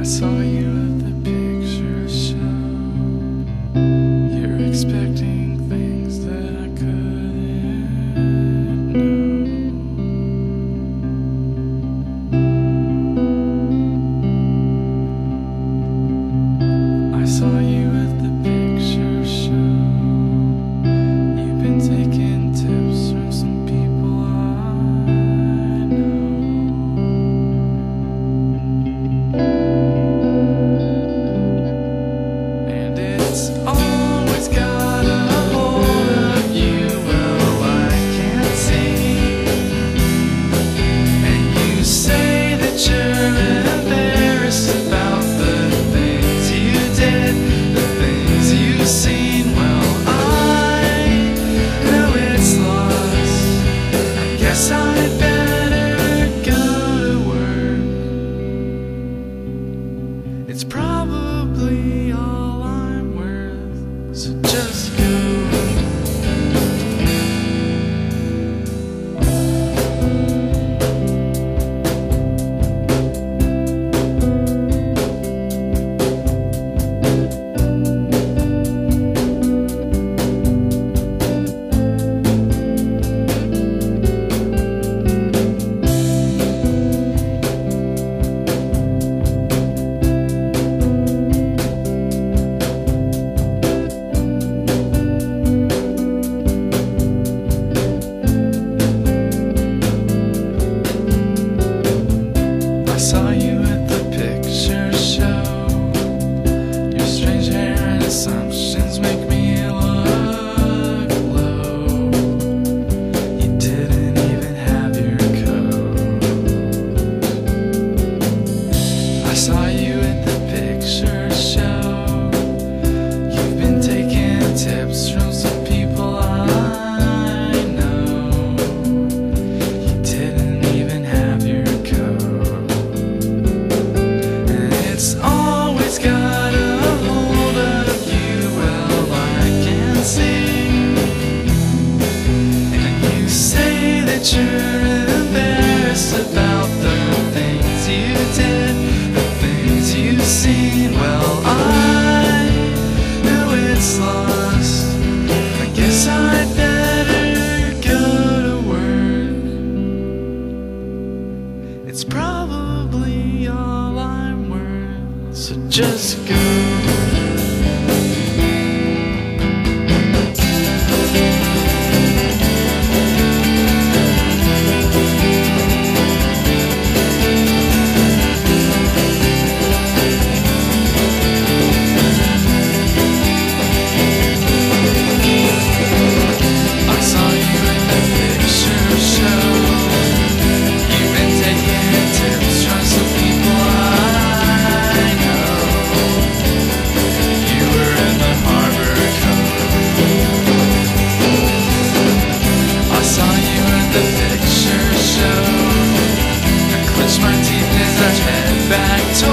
I saw you at the picture show. You're expecting things that I couldn't know. I saw you at the picture show. You've been taking tips from some people I know. And it's always got a hold of you, well, I can't see. And you say that you're embarrassed about the things you did, the things you've seen. Well, I know it's lost. I guess I'd better go to work. It's probably all I'm worth, so just go. I saw you at the picture show. Your strange hair and assumptions make me look low. You didn't even have your coat. I saw you at the picture show. You've been taking tips from some people I know. You didn't even have your coat. It's always got a hold of you, well, I can see. And you say that you're embarrassed about the things you did, the things you've seen. Well, I know it's lost. I guess I'd better go to work. It's probably all I'm worth, so just go. I saw you at the picture show. You've been taking tips from some people I know. You were in the Harbor Cove. I saw you at the picture show. I clenched my teeth as I head back to